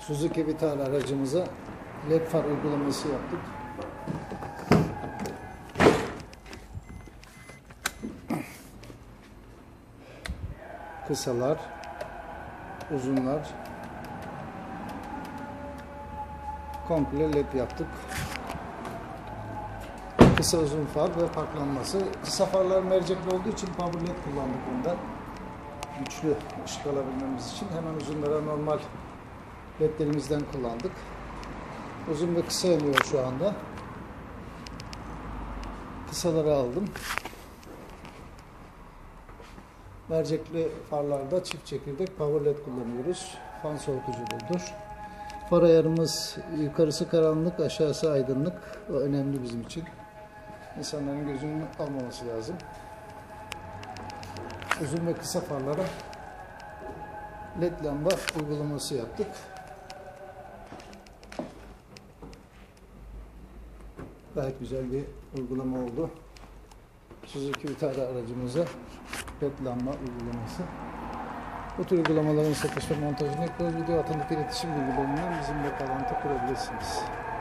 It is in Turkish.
Suzuki Vitara aracımıza led far uygulaması yaptık. Kısalar, uzunlar, komple led yaptık. Kısa uzun far ve parklanması. Kısa farlar mercekli olduğu için power led kullandık ondan. Güçlü ışık alabilmemiz için. Hemen uzunlara normal ledlerimizden kullandık. Uzun ve kısa yanıyor şu anda. Kısaları aldım. Mercekli farlarda çift çekirdek power led kullanıyoruz. Fan soğutucudur. Far ayarımız yukarısı karanlık, aşağısı aydınlık. O önemli bizim için. İnsanların gözünün almaması lazım. Uzun ve kısa farlara led lamba uygulaması yaptık. Gayet güzel bir uygulama oldu. Suzuki Vitara aracımıza led lamba uygulaması. Bu tür uygulamaların satış ve montajını yapıyoruz. Video altındaki iletişim bilgilerinden bizimle bağlantı kurabilirsiniz.